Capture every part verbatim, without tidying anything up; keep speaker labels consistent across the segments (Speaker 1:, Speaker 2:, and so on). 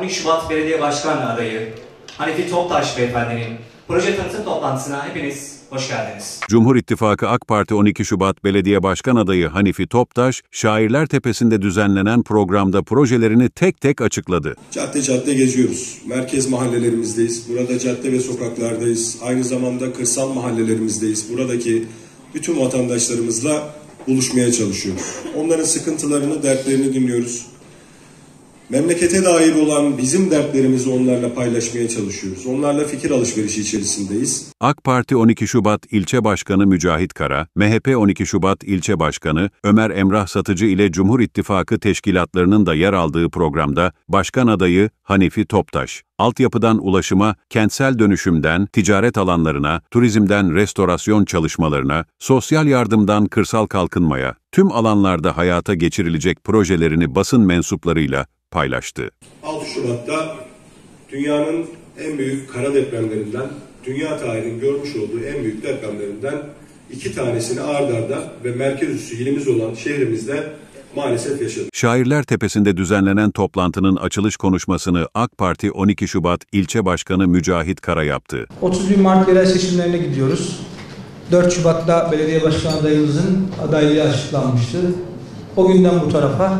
Speaker 1: on iki Şubat Belediye Başkan adayı Hanifi Toptaş Beyefendinin proje tanıtım toplantısına hepiniz hoş geldiniz.
Speaker 2: Cumhur İttifakı AK Parti on iki Şubat Belediye Başkan adayı Hanifi Toptaş, Şairler Tepesi'nde düzenlenen programda projelerini tek tek açıkladı.
Speaker 3: Cadde cadde geziyoruz. Merkez mahallelerimizdeyiz. Burada cadde ve sokaklardayız. Aynı zamanda kırsal mahallelerimizdeyiz. Buradaki bütün vatandaşlarımızla buluşmaya çalışıyoruz. Onların sıkıntılarını, dertlerini dinliyoruz. Memlekete dair olan bizim dertlerimizi onlarla paylaşmaya çalışıyoruz. Onlarla fikir alışverişi içerisindeyiz.
Speaker 2: AK Parti on iki Şubat İlçe Başkanı Mücahit Kara, M H P on iki Şubat İlçe Başkanı Ömer Emrah Satıcı ile Cumhur İttifakı teşkilatlarının da yer aldığı programda Başkan adayı Hanifi Toptaş, altyapıdan ulaşıma, kentsel dönüşümden ticaret alanlarına, turizmden restorasyon çalışmalarına, sosyal yardımdan kırsal kalkınmaya, tüm alanlarda hayata geçirilecek projelerini basın mensuplarıyla paylaştı.
Speaker 3: altı Şubat'ta dünyanın en büyük kara depremlerinden, dünya tarihinin görmüş olduğu en büyük depremlerinden iki tanesini ard arda ve merkez üssü ilimiz olan şehrimizde maalesef yaşadık.
Speaker 2: Şairler Tepesi'nde düzenlenen toplantının açılış konuşmasını AK Parti on iki Şubat İlçe Başkanı Mücahit Kara yaptı.
Speaker 4: otuz bir Mart yerel seçimlerine gidiyoruz. dört Şubat'ta belediye başkan adayımızın adaylığı açıklanmıştı. O günden bu tarafa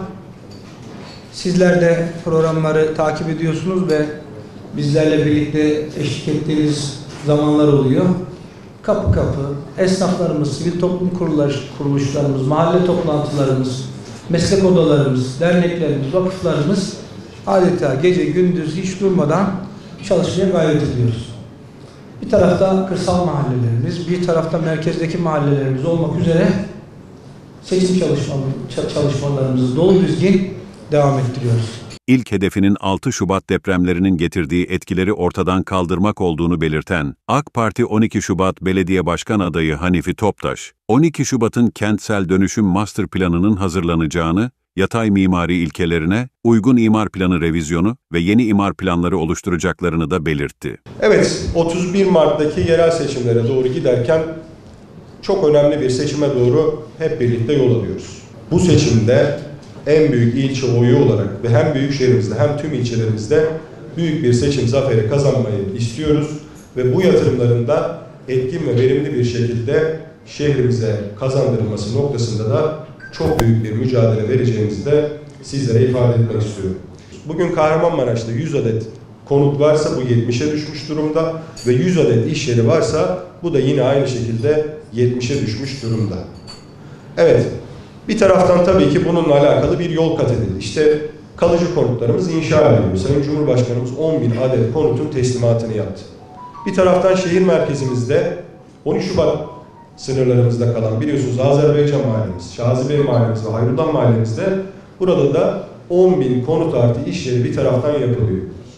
Speaker 4: sizler de programları takip ediyorsunuz ve bizlerle birlikte eşlik ettiğiniz zamanlar oluyor. Kapı kapı, esnaflarımız, sivil toplum kuruluşlarımız, mahalle toplantılarımız, meslek odalarımız, derneklerimiz, vakıflarımız adeta gece gündüz hiç durmadan çalışmaya gayret ediyoruz. Bir tarafta kırsal mahallelerimiz, bir tarafta merkezdeki mahallelerimiz olmak üzere seçim çalışmalarımızı dolu düzgün devam ettiriyoruz.
Speaker 2: İlk hedefinin altı Şubat depremlerinin getirdiği etkileri ortadan kaldırmak olduğunu belirten AK Parti on iki Şubat Belediye Başkan adayı Hanifi Toptaş, on iki Şubat'ın kentsel dönüşüm master planının hazırlanacağını, yatay mimari ilkelerine uygun imar planı revizyonu ve yeni imar planları oluşturacaklarını da belirtti.
Speaker 3: Evet, otuz bir Mart'taki yerel seçimlere doğru giderken çok önemli bir seçime doğru hep birlikte yol alıyoruz. Bu seçimde en büyük ilçe oyu olarak ve hem büyük şehrimizde hem tüm ilçelerimizde büyük bir seçim zaferi kazanmayı istiyoruz ve bu yatırımların da etkin ve verimli bir şekilde şehrimize kazandırılması noktasında da çok büyük bir mücadele vereceğimizi de sizlere ifade etmek istiyorum. Bugün Kahramanmaraş'ta yüz adet konut varsa bu yetmişe düşmüş durumda ve yüz adet iş yeri varsa bu da yine aynı şekilde yetmişe düşmüş durumda. Evet. Bir taraftan tabii ki bununla alakalı bir yol kat edildi. İşte kalıcı konutlarımız inşa ediliyor. Sayın Cumhurbaşkanımız on bin adet konutun teslimatını yaptı. Bir taraftan şehir merkezimizde on üç Şubat sınırlarımızda kalan biliyorsunuz Azerbaycan mahallemiz, Şazibey mahallemiz ve Hayrullah mahallemizde burada da on bin konut artı iş yeri bir taraftan yapılıyor.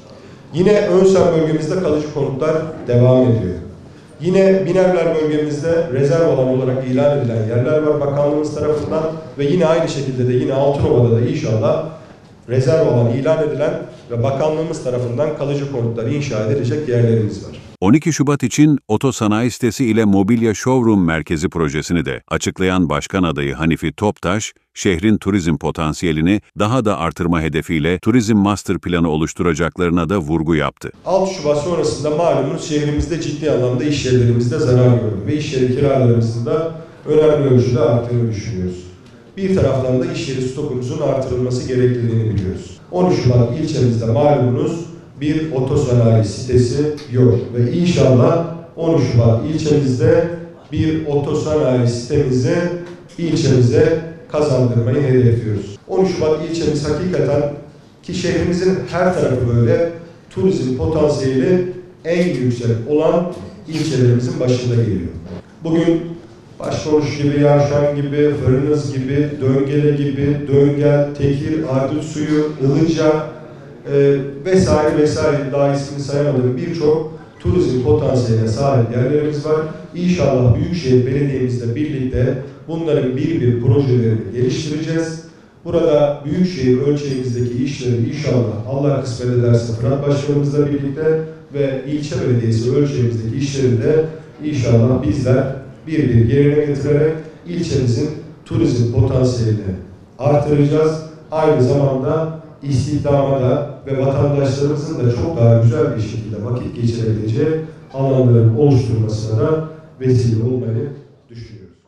Speaker 3: Yine Önsel bölgemizde kalıcı konutlar devam ediyor. Yine Binerler bölgemizde rezerv alan olarak ilan edilen yerler var bakanlığımız tarafından ve yine aynı şekilde de yine Altınova'da da inşallah rezerv alan ilan edilen ve bakanlığımız tarafından kalıcı konutlar inşa edilecek yerlerimiz var.
Speaker 2: on iki Şubat için Otosanayi Sitesi ile Mobilya Showroom Merkezi projesini de açıklayan Başkan adayı Hanifi Toptaş, şehrin turizm potansiyelini daha da artırma hedefiyle turizm master planı oluşturacaklarına da vurgu yaptı.
Speaker 3: altı Şubat sonrasında malumunuz şehrimizde ciddi anlamda iş yerlerimizde zarar gördü ve iş yeri kiralarımızın da önemli ölçüde arttığını düşünüyoruz. Bir taraftan da iş yeri stokumuzun artırılması gerektiğini biliyoruz. on üç Şubat ilçemizde malumunuz bir otosanayi sitesi yok ve inşallah on üç Şubat ilçemizde bir otosanayi sitemizi ilçemize kazandırmayı hedefliyoruz. on üç Şubat ilçemiz hakikaten ki şehrimizin her tarafı böyle turizm potansiyeli en yüksek olan ilçelerimizin başında geliyor. Bugün Başkonuş gibi, Yavşan gibi, Fırınız gibi, Döngele gibi, Döngel, Tekir, Ardıçsuyu, Ilıca e, vesaire vesaire daha ismini sayamadığım birçok turizm potansiyeline sahip yerlerimiz var. İnşallah Büyükşehir Belediye'mizle birlikte bunların bir bir projelerini geliştireceğiz. Burada Büyükşehir ölçeğimizdeki işleri inşallah Allah kısmet ederse Fırat Başkanımızla birlikte ve ilçe belediyesi ölçeğimizdeki işleri de inşallah bizler bir bir yerine getirerek ilçemizin turizm potansiyelini artıracağız. Aynı zamanda istihdama da ve vatandaşlarımızın da çok daha güzel bir şekilde vakit geçirebileceği alanların oluşturmasına da vesile olmayı düşünüyoruz.